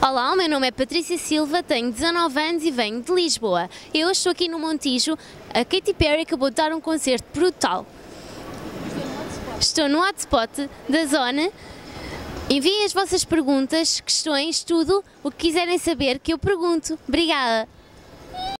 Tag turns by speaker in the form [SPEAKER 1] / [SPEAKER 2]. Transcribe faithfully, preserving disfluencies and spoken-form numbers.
[SPEAKER 1] Olá, o meu nome é Patrícia Silva, tenho dezanove anos e venho de Lisboa. Eu estou aqui no Montijo. A Katy Perry acabou de dar um concerto brutal. Estou no hotspot da zona. Enviem as vossas perguntas, questões, tudo o que quiserem saber que eu pergunto. Obrigada!